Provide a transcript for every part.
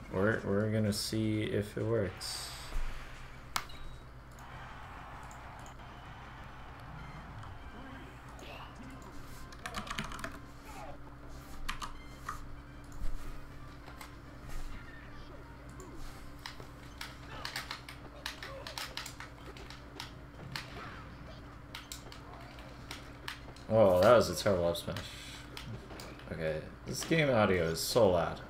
We're gonna see if it works. Oh, that was a terrible up smash. Okay, this game audio is so loud.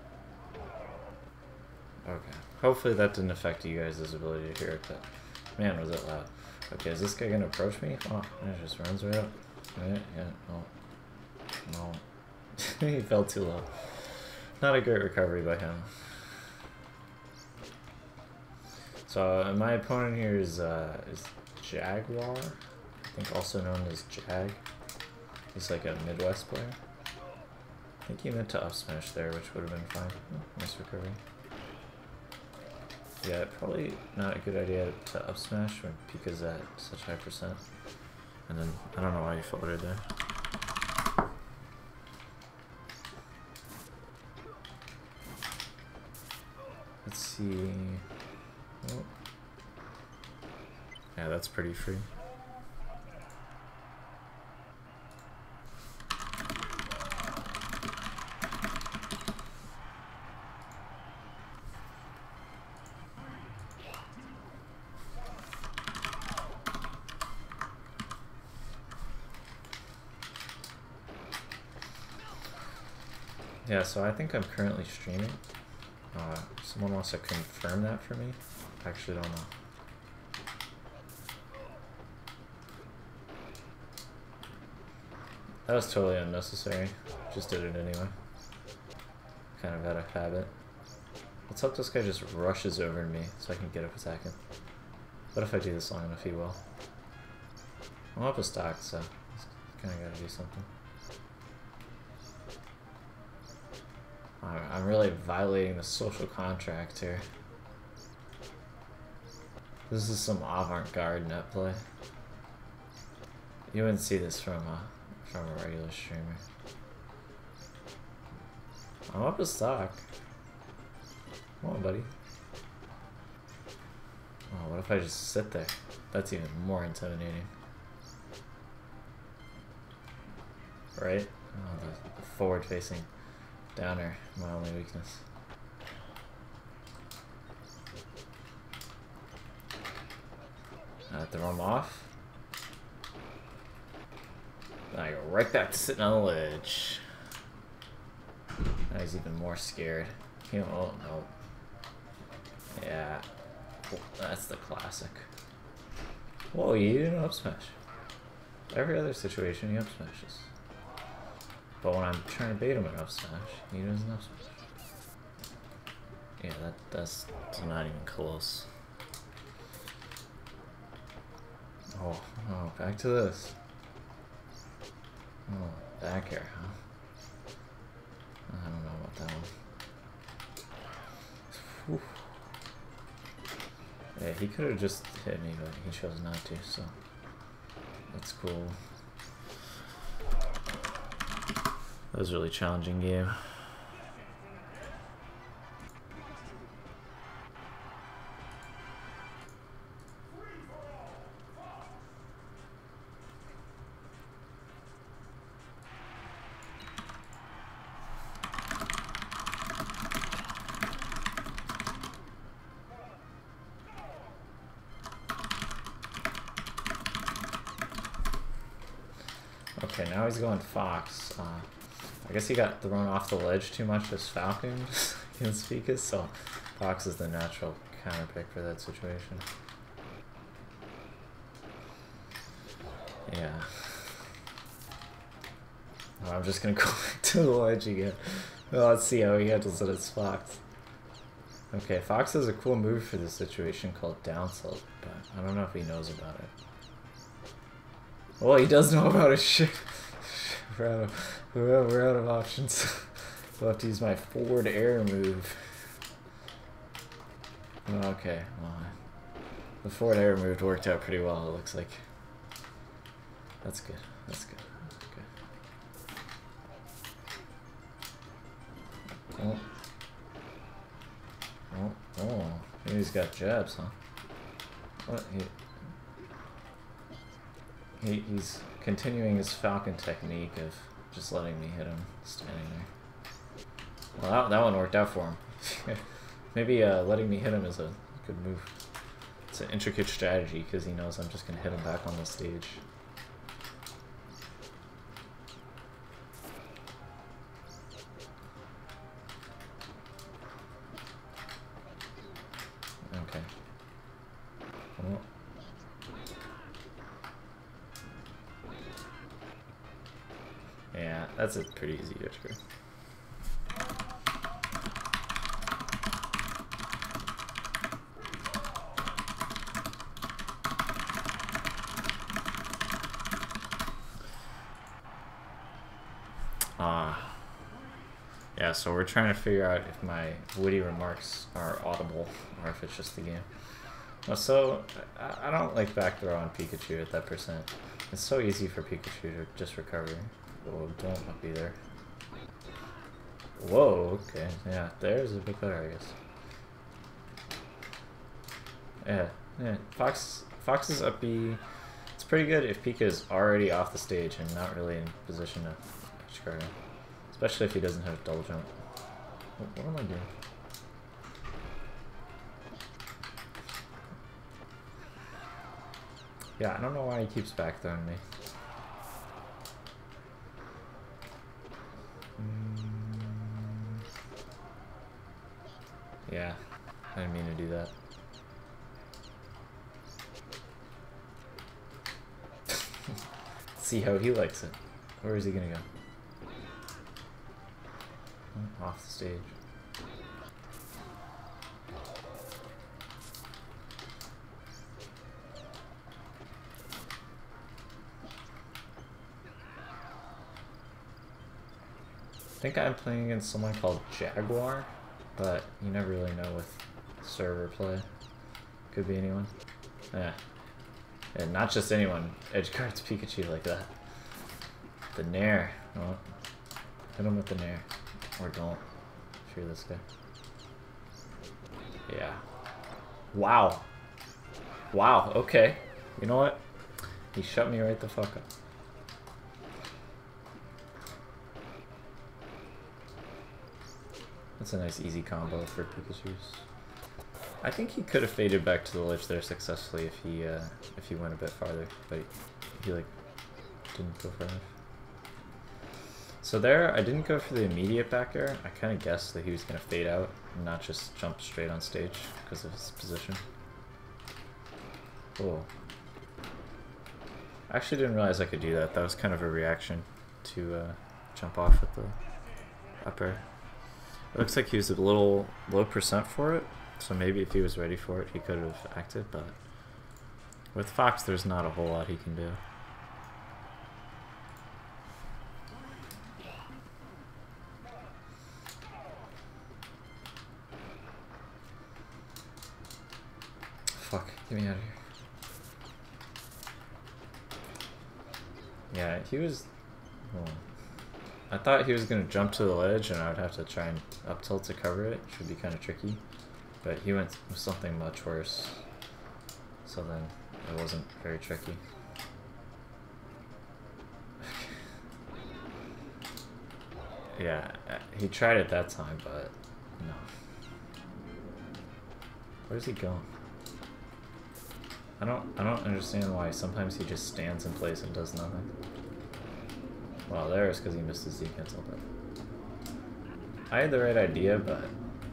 Okay, hopefully that didn't affect you guys' ability to hear it, but man, was it loud. Okay, is this guy gonna approach me? Oh, it just runs right up. Right? Yeah, no. No. He fell too low. Not a great recovery by him. So, my opponent here is Jaguar, I think also known as Jag. He's like a Midwest player. I think he meant to up smash there, which would have been fine. Oh, nice recovery. Yeah, probably not a good idea to up smash when Pika's at such high percent. And then, I don't know why he floated there. Let's see. Oh. Yeah, that's pretty free. Yeah, so I think I'm currently streaming. Someone wants to confirm that for me? I actually don't know. That was totally unnecessary. Just did it anyway. Kind of out of habit. Let's hope this guy just rushes over me so I can get up attacking. What if I do this long enough? He will. I'm up a stock, so kind of gotta do something. I'm really violating the social contract here. This is some avant-garde net play. You wouldn't see this from a regular streamer. I'm up a stock. Come on, buddy. Oh, what if I just sit there? That's even more intimidating. Right? Oh, the forward-facing downer, my only weakness. I throw him off. Then I go right back to sitting on the ledge. Now he's even more scared. Oh no. Yeah. That's the classic. Whoa, you didn't up smash. Every other situation he up smashes. But when I'm trying to bait him an up smash, he doesn't up smash. Yeah, that's not even close. Oh, back to this. Oh, back air, huh? I don't know about that one. Whew. Yeah, he could have just hit me, but he chose not to, so that's cool. That was a really challenging game. Okay, now he's going Fox. I guess he got thrown off the ledge too much as Falcon against Pika, so Fox is the natural counter pick for that situation. Yeah. Oh, I'm just gonna go back to the ledge again. Well, let's see how he handles it as Fox. Okay, Fox has a cool move for this situation called down tilt, but I don't know if he knows about it. Well, he does know about his shit. We're out of options. I'll have to use my forward air move. Okay, well, the forward air move worked out pretty well, it looks like. That's good, that's good. Okay. Oh. Oh, he's got jabs, huh? What? He's continuing his falcon technique of just letting me hit him standing there. Well, that one worked out for him. Maybe letting me hit him is a good move. It's an intricate strategy because he knows I'm just going to hit him back on the stage. Okay. Well. Yeah, that's a pretty easy edge guard. Yeah, so we're trying to figure out if my witty remarks are audible or if it's just the game. Well, so I don't like back throw on Pikachu at that %. It's so easy for Pikachu to just recover. Whoa, don't be there. Whoa, okay. Yeah, there's a bit better, I guess. Yeah. Fox's up B. It's pretty good if Pika is already off the stage and not really in position to edge guard him. Especially if he doesn't have double jump. What am I doing? Yeah, I don't know why he keeps back throwing me. Yeah, I didn't mean to do that. See how he likes it. Where is he gonna go? Off the stage. I think I'm playing against someone called Jaguar, but you never really know with server play. Could be anyone. Yeah. And not just anyone. Edge guards Pikachu like that. The Nair. Oh. Hit him with the Nair. Or don't. If you're this guy. Yeah. Wow. Wow, okay. You know what? He shut me right the fuck up. That's a nice easy combo for Pikachu's. I think he could have faded back to the ledge there successfully if he went a bit farther, but he like didn't go far enough. So there, I didn't go for the immediate back air. I kind of guessed that he was going to fade out and not just jump straight on stage because of his position. Cool. I actually didn't realize I could do that. That was kind of a reaction to jump off with the up air. It looks like he was a little low % for it, so maybe if he was ready for it, he could have acted, but with Fox, there's not a whole lot he can do. Fuck, get me out of here. Yeah, he was... Oh. I thought he was going to jump to the ledge and I would have to try and up tilt to cover it, which would be kind of tricky. But he went with something much worse. So then it wasn't very tricky. Yeah, he tried it that time, but no. Where's he going? I don't understand why sometimes he just stands in place and does nothing. Well, there is because he missed his Z cancel, but I had the right idea, but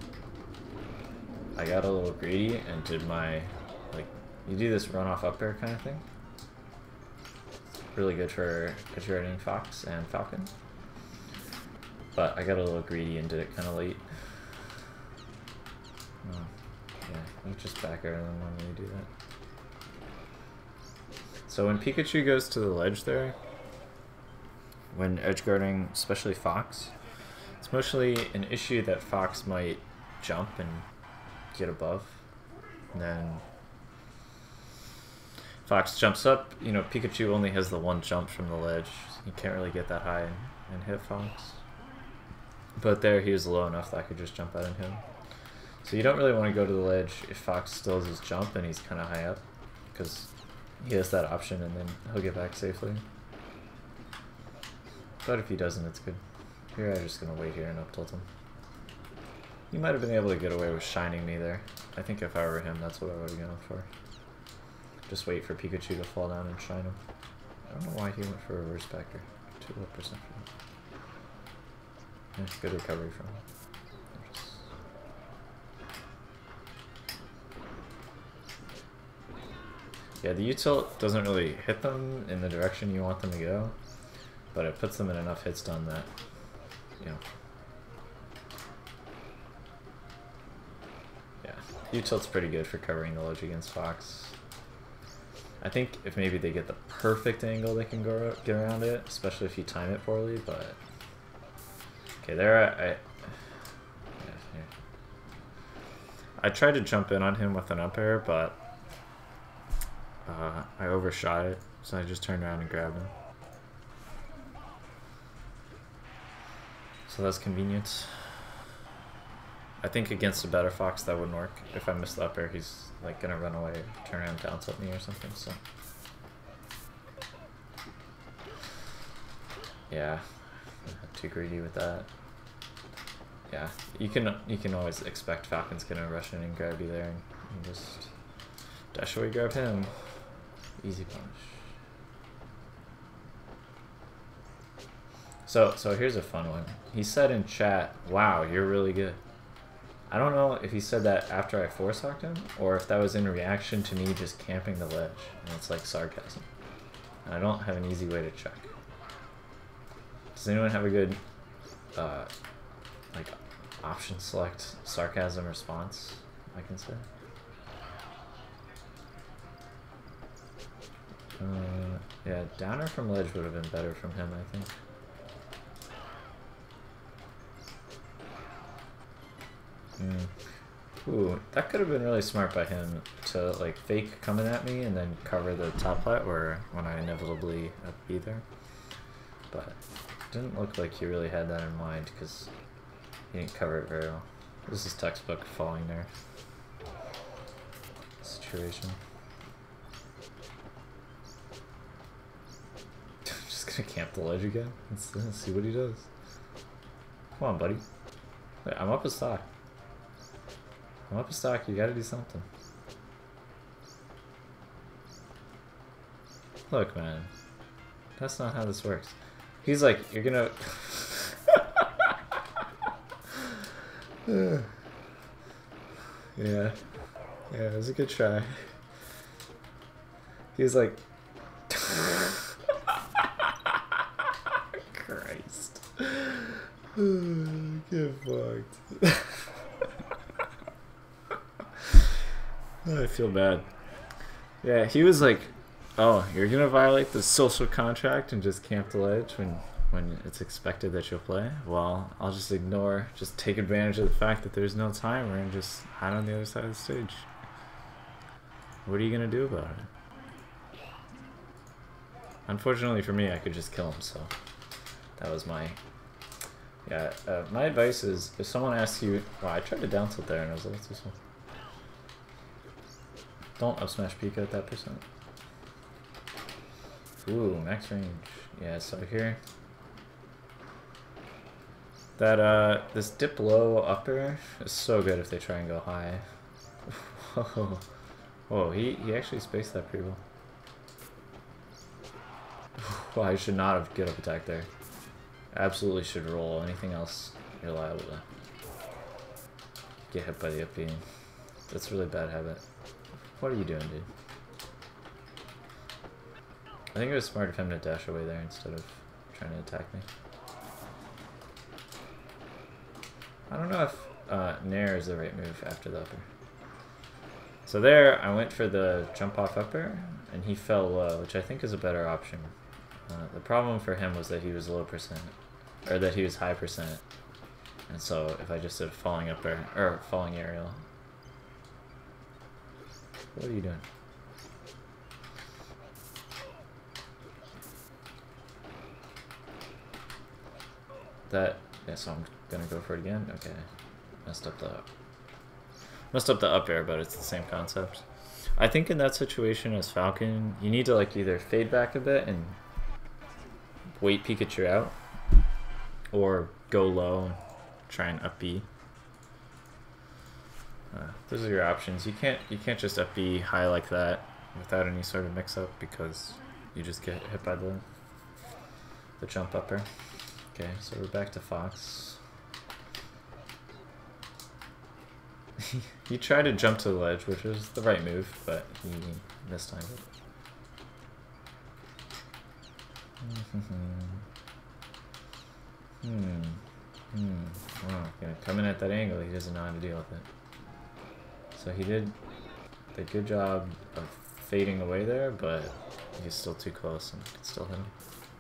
I got a little greedy and did my, like, you do this run off up air kind of thing. Really good for adjourning Fox and Falcon. But I got a little greedy and did it kind of late. Oh, yeah, you just back air them when you do that. So when Pikachu goes to the ledge there, when edge guarding, especially Fox, it's mostly an issue that Fox might jump and get above. And then Fox jumps up, you know, Pikachu only has the one jump from the ledge. He can't really get that high and hit Fox. But there he was low enough that I could just jump out and hit him. So you don't really want to go to the ledge if Fox still has his jump and he's kind of high up, because he has that option and then he'll get back safely. But if he doesn't, it's good. Here I'm just going to wait here and up tilt him. He might have been able to get away with shining me there. I think if I were him, that's what I would have gone for. Just wait for Pikachu to fall down and shine him. I don't know why he went for a reverse backer. 2% for him. Yeah, good recovery from him. Yeah, the U-tilt doesn't really hit them in the direction you want them to go, but it puts them in enough hit stun that, you know. Yeah, U-tilt's pretty good for covering the ledge against Fox. I think if maybe they get the perfect angle, they can get around it, especially if you time it poorly, but... Okay, there I tried to jump in on him with an up air, but I overshot it, so I just turned around and grabbed him. So that's convenient. I think against a better Fox that wouldn't work. If I miss the up air, he's like gonna run away, turn around, down tilt me or something, so. Yeah, too greedy with that. Yeah, you can always expect Falcon's gonna rush in and grab you there and just dash away, grab him. Easy punish. So here's a fun one. He said in chat, "Wow, you're really good." I don't know if he said that after I force hocked him, or if that was in reaction to me just camping the ledge, and it's like sarcasm. And I don't have an easy way to check. Does anyone have a good, like, option select sarcasm response I can say? Yeah, downer from ledge would have been better from him, I think. Ooh, that could have been really smart by him to like fake coming at me and then cover the top plat where when I inevitably be there. But it didn't look like he really had that in mind because he didn't cover it very well. This is textbook falling there situation. Just gonna camp the ledge again. Let's see what he does. Come on, buddy. Wait, I'm up a stock. I'm up a stock, you gotta do something. Look, man. That's not how this works. He's like, you're gonna... Yeah. Yeah, it was a good try. He's like... Christ. Get fucked. I feel bad. Yeah, he was like, oh, you're gonna violate the social contract and just camp the ledge when it's expected that you'll play? Well, I'll just ignore, just take advantage of the fact that there's no timer and just hide on the other side of the stage. What are you gonna do about it? Unfortunately for me, I could just kill him, so that was my... Yeah, my advice is, if someone asks you... Wow, I tried to down tilt there and I was like, what's this one? Don't up smash Pika at that percent. Ooh, max range. Yeah, so here... That, this dip low upper is so good if they try and go high. Whoa. Whoa, he actually spaced that pretty well. Well, I should not have get up attack there. Absolutely should roll. Anything else, you're liable to get hit by the up beam. That's a really bad habit. What are you doing, dude? I think it was smart of him to dash away there instead of trying to attack me. I don't know if Nair is the right move after the upper. So there, I went for the jump off upper, and he fell low, which I think is a better option. The problem for him was that he was low percent, or that he was high percent. And so if I just did falling upper, or falling aerial. What are you doing? That, yeah, so I'm gonna go for it again. Okay, messed up the Messed up the up air, but it's the same concept. I think in that situation as Falcon, you need to like either fade back a bit and wait Pikachu out, or go low and try and up B. Those are your options. You can't just up B high like that without any sort of mix up because you just get hit by the jump upper. Okay, so we're back to Fox. He tried to jump to the ledge, which was the right move, but he mistimed it. Wow, gonna come in at that angle, he doesn't know how to deal with it. So he did a good job of fading away there, but he's still too close and could still hit him.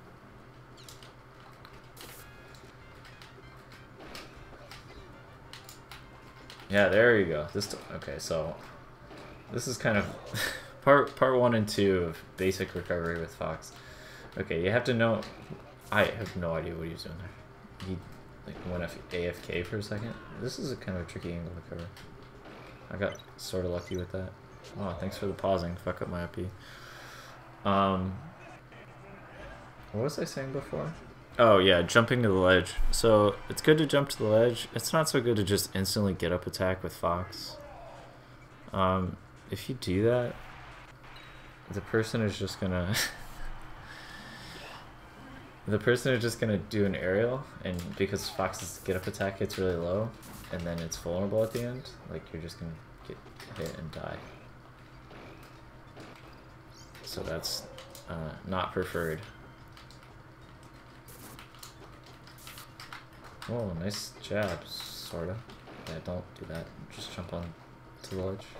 Yeah, there you go. Okay, so this is kind of part 1 and 2 of basic recovery with Fox. Okay, you have to know. I have no idea what he was doing there. He like went AFK for a second. This is a kind of a tricky angle to cover. I got sort of lucky with that. Oh, thanks for the pausing. Fuck up my up B. What was I saying before? Oh yeah, jumping to the ledge. So it's good to jump to the ledge. It's not so good to just instantly get up attack with Fox. If you do that, the person is just gonna do an aerial, and because Fox's get up attack hits really low, and then it's vulnerable at the end, like you're just gonna get hit and die. So that's not preferred. Oh, nice jab, sorta. Yeah, don't do that. Just jump on to the ledge.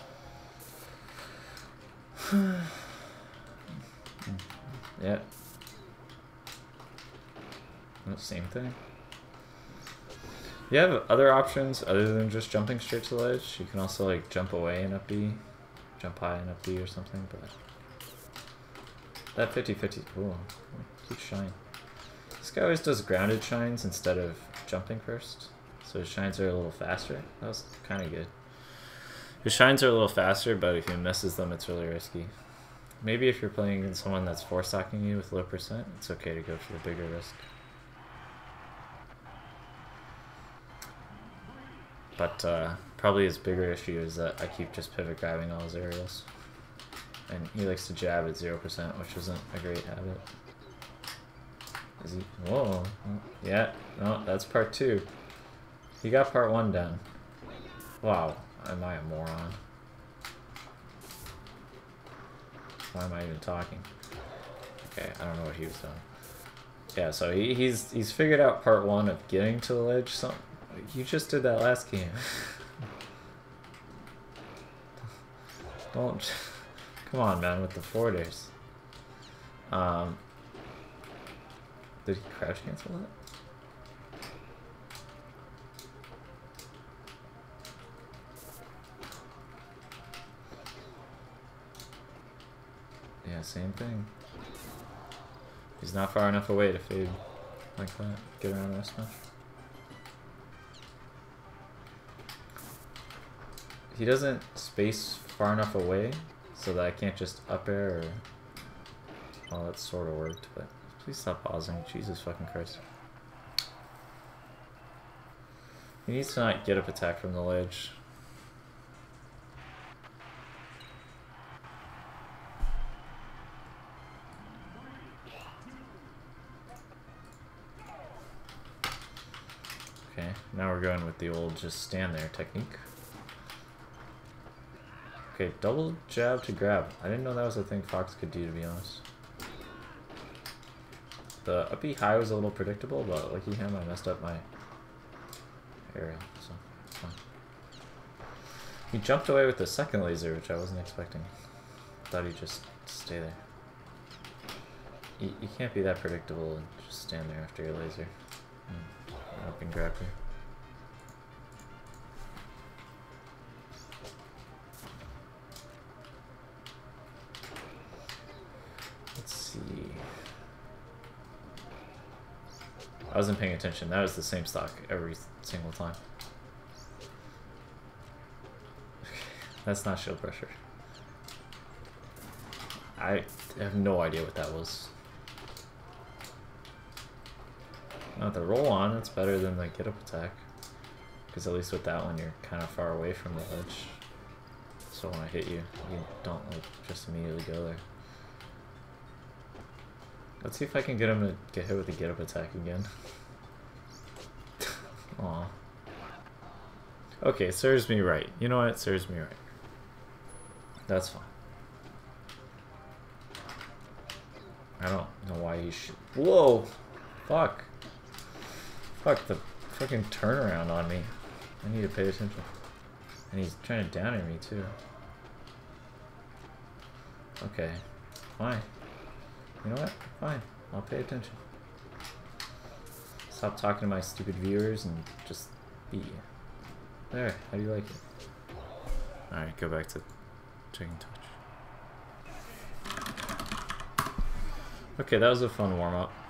Yeah. Same thing. You have other options other than just jumping straight to the ledge. You can also like jump away and up B, jump high and up B or something, but that 50-50, ooh, keep shine. This guy always does grounded shines instead of jumping first, so his shines are a little faster. That was kind of good. His shines are a little faster, but if he misses them, it's really risky. Maybe if you're playing against someone that's four-stocking you with low percent, it's okay to go for the bigger risk. But probably his bigger issue is that I keep just pivot grabbing all his aerials. And he likes to jab at 0%, which isn't a great habit. Is he? Whoa. Yeah, no, that's part 2. He got part 1 down. Wow, am I a moron? Why am I even talking? Okay, I don't know what he was doing. Yeah, so he's figured out part 1 of getting to the ledge. So you just did that last game. Don't. Come on, man, with the forwarders. Did he crouch cancel that? Yeah, same thing. He's not far enough away to fade like that. Get around that smash. He doesn't space far enough away so that I can't just up air or... Well, that sort of worked, but please stop pausing. Jesus fucking Christ. He needs to not get up attack from the ledge. Okay, now we're going with the old just stand there technique. Okay, double jab to grab. I didn't know that was a thing Fox could do, to be honest. The up B high was a little predictable, but lucky him, I messed up my area, so it's fine. He jumped away with the second laser, which I wasn't expecting. Thought he'd just stay there. You can't be that predictable and just stand there after your laser. Up and grab here. Let's see. I wasn't paying attention. That was the same stock every single time. That's not shield pressure. I have no idea what that was. Not the roll on, it's better than the get up attack. Because at least with that one, you're kind of far away from the ledge. So when I hit you, you don't like just immediately go there. Let's see if I can get him to get hit with the get up attack again. Aw. Okay, it serves me right. You know what? It serves me right. That's fine. I don't know why he should. Whoa! Fuck. Fuck the fucking turnaround on me. I need to pay attention. And he's trying to down me too. Okay. Fine. You know what? Fine. I'll pay attention. Stop talking to my stupid viewers and just be. There. How do you like it? Alright, go back to checking touch. Okay, that was a fun warm-up.